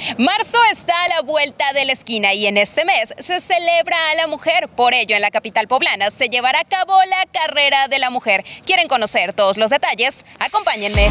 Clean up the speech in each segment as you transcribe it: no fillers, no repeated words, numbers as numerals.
Marzo está a la vuelta de la esquina y en este mes se celebra a la mujer. Por ello, en la capital poblana se llevará a cabo la Carrera de la Mujer. ¿Quieren conocer todos los detalles? Acompáñenme.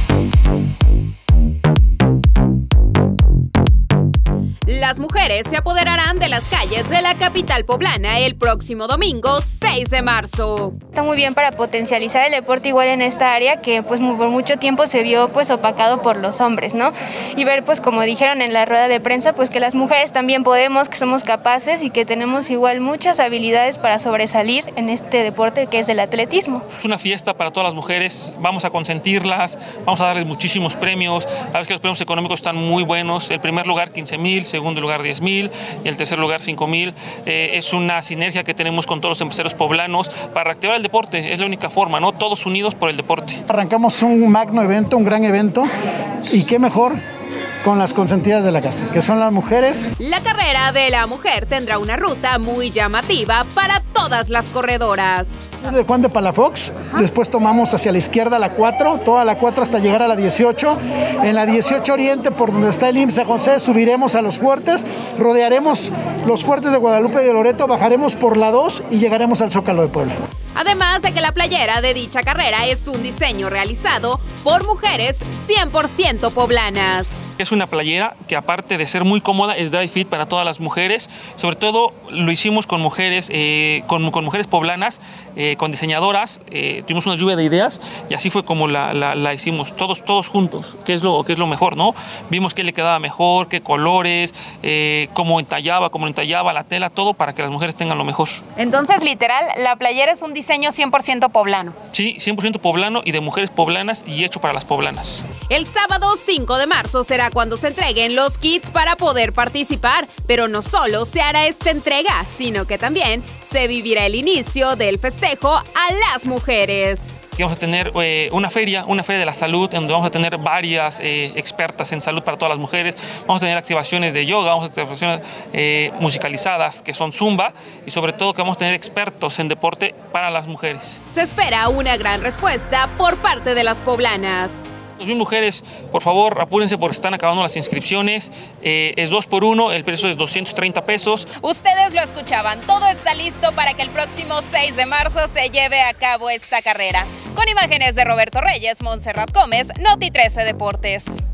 Las mujeres se apoderarán de las calles de la capital poblana el próximo domingo 6 de marzo. Está muy bien para potencializar el deporte igual en esta área que pues por mucho tiempo se vio pues opacado por los hombres, ¿no? Y ver pues como dijeron en la rueda de prensa pues que las mujeres también podemos, que somos capaces y que tenemos igual muchas habilidades para sobresalir en este deporte que es el atletismo. Es una fiesta para todas las mujeres, vamos a consentirlas, vamos a darles muchísimos premios. La verdad es que los premios económicos están muy buenos. El primer lugar 15,000, segundo lugar 10,000 y el tercer lugar 5,000. Es una sinergia que tenemos con todos los empresarios poblanos para reactivar el deporte. Es la única forma, ¿no? Todos unidos por el deporte. Arrancamos un magno evento, un gran evento, y qué mejor con las consentidas de la casa, que son las mujeres. La Carrera de la Mujer tendrá una ruta muy llamativa para todas las corredoras. De Juan de Palafox, después tomamos hacia la izquierda la 4, toda la 4 hasta llegar a la 18. En la 18 Oriente, por donde está el IMSS San José, subiremos a Los Fuertes, rodearemos Los Fuertes de Guadalupe y de Loreto, bajaremos por la 2 y llegaremos al Zócalo de Puebla. Además de que la playera de dicha carrera es un diseño realizado por mujeres 100% poblanas. Es una playera que, aparte de ser muy cómoda, es dry fit para todas las mujeres. Sobre todo lo hicimos con mujeres, con mujeres poblanas, con diseñadoras. Tuvimos una lluvia de ideas y así fue como la hicimos todos juntos, que es lo mejor, ¿no? Vimos qué le quedaba mejor, qué colores, cómo entallaba la tela, todo para que las mujeres tengan lo mejor. Entonces, literal, la playera es un diseño 100% poblano. Sí, 100% poblano y de mujeres poblanas y hecho para las poblanas. El sábado 5 de marzo será cuando se entreguen los kits para poder participar, pero no solo se hará esta entrega, sino que también se vivirá el inicio del festejo a las mujeres. Vamos a tener una feria de la salud, en donde vamos a tener varias expertas en salud para todas las mujeres. Vamos a tener activaciones de yoga, vamos a tener activaciones musicalizadas, que son zumba, y sobre todo que vamos a tener expertos en deporte para las mujeres. Se espera una gran respuesta por parte de las poblanas. Bien, mujeres, por favor, apúrense porque están acabando las inscripciones. Es 2 por 1, el precio es 230 pesos. Ustedes lo escuchaban, todo está listo para que el próximo 6 de marzo se lleve a cabo esta carrera. Con imágenes de Roberto Reyes, Montserrat Gómez, Noti 13 Deportes.